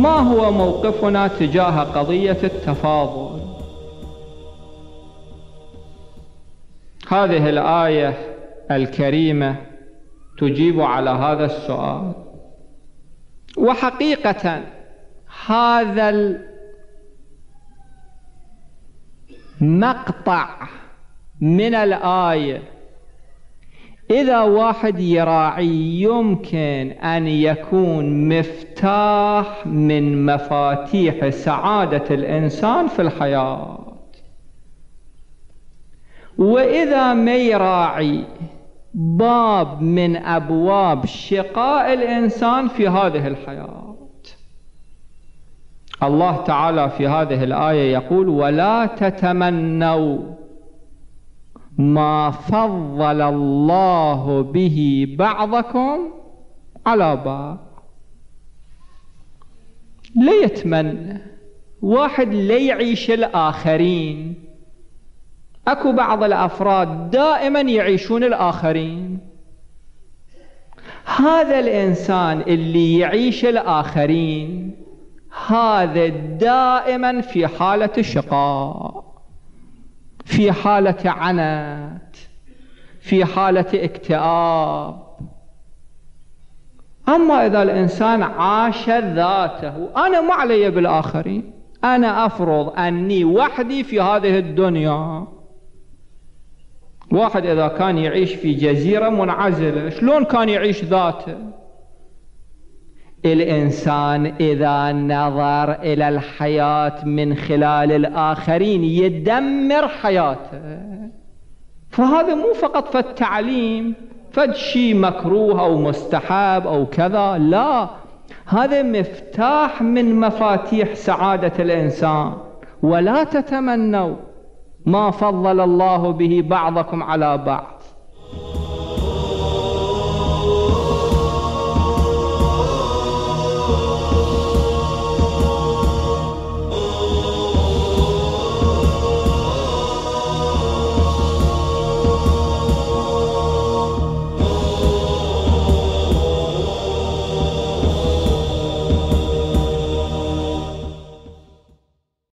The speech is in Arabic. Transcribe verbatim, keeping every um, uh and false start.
ما هو موقفنا تجاه قضية التفاضل؟ هذه الآية الكريمة تجيب على هذا السؤال. وحقيقة هذا المقطع من الآية إذا واحد يراعي يمكن أن يكون مفتاح من مفاتيح سعادة الإنسان في الحياة، وإذا ما يراعي باب من أبواب شقاء الإنسان في هذه الحياة. الله تعالى في هذه الآية يقول: ولا تتمنوا ما فضل الله به بعضكم على بعض. لا يتمنى واحد لا يعيش الآخرين. أكو بعض الأفراد دائما يعيشون الآخرين. هذا الإنسان اللي يعيش الآخرين هذا دائما في حالة شقاء، في حالة عنت، في حالة اكتئاب. أما إذا الإنسان عاش ذاته، أنا ما علي بالآخرين، أنا أفرض أني وحدي في هذه الدنيا. واحد إذا كان يعيش في جزيرة منعزلة شلون كان يعيش ذاته؟ الإنسان إذا نظر إلى الحياة من خلال الآخرين يدمر حياته. فهذا مو فقط فالتعليم فد شيء مكروه أو مستحب أو كذا، لا، هذا مفتاح من مفاتيح سعادة الإنسان. ولا تتمنوا ما فضل الله به بعضكم على بعض.